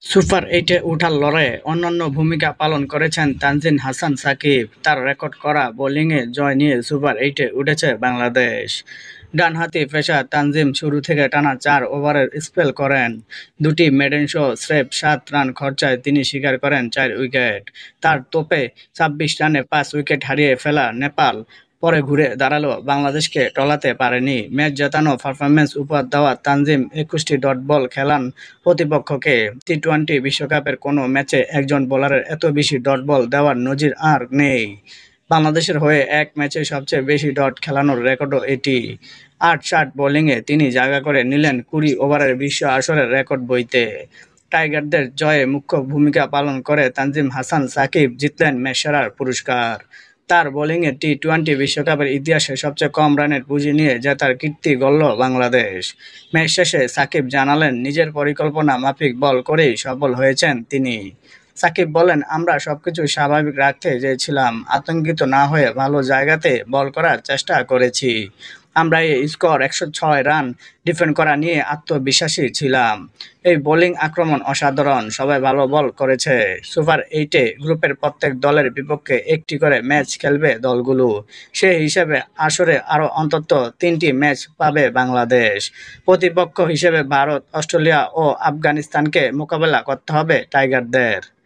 Super এইটে ওঠার লড়াইয়ে অনন্য ভূমিকা পালন করেছেন তানজিম হাসান সাকিব। তার রেকর্ড করা বোলিংয়ে জয় নিয়ে সুপার এইটে উঠেছে বাংলাদেশ। ডানহাতি পেসার তানজিম শুরু থেকে টানা 4 ওভারের স্পেল করেন। দুটি মেডেনসহ স্রেফ 7 রান খরচায় তিনি শিকার করেন 4 উইকেট। তার তোপে 26 রানে 5 উইকেট হারিয়ে ফেলা নেপাল পরে ঘুরে দাঁড়ালেও বাংলাদেশকে টলাতে পারেনি। ম্যাচ জেতানো পারফরম্যান্স উপহার দেওয়া তানজিম 21টি ডট বল খেলান প্রতিপক্ষকে। টি-টোয়েন্টি বিশ্বকাপের কোনো ম্যাচে একজন বোলারের এত বেশি ডট বল দেওয়ার নজির আর নেই। বাংলাদেশের হয়ে এক ম্যাচে সবচেয়ে বেশি ডট খেলানোর রেকর্ডও এটি। 8 শট বোলিংয়ে তিনি জায়গা করে নিলেন 20 ওভারের বিশ্ব আসরের রেকর্ড বইতে। টাইগারদের জয়ে মুখ্য ভূমিকা পালন করে তানজিম হাসান সাকিব জিতলেন ম্যাচ সেরার পুরস্কার। তার বোলিংয়ে টি-টোয়েন্টি বিশ্বকাপের ইতিহাসে সবচেয়ে কম রানের পুঁজি নিয়ে জেতার কীর্তি গড়ল বাংলাদেশ। ম্যাচ শেষে সাকিব জানালেন, নিজের পরিকল্পনা মাফিক বল করেই সফল হয়েছেন তিনি। সাকিব বলেন, আমরা সবকিছু স্বাভাবিক রাখতে চেয়েছিলাম, আতঙ্কিত না হয়ে ভালো জায়গাতে বল করার চেষ্টা করেছি। আমরা এই স্কোর 106 রান ডিফেন্ড করা নিয়ে আত্মবিশ্বাসী ছিলাম। এই বোলিং আক্রমণ অসাধারণ, সবাই ভালো বল করেছে। সুপার এইটে গ্রুপের প্রত্যেক দলের বিপক্ষে একটি করে ম্যাচ খেলবে দলগুলো। সেই হিসেবে আসরে আরও অন্তত 3টি ম্যাচ পাবে বাংলাদেশ। প্রতিপক্ষ হিসেবে ভারত, অস্ট্রেলিয়া ও আফগানিস্তানকে মোকাবেলা করতে হবে টাইগারদের।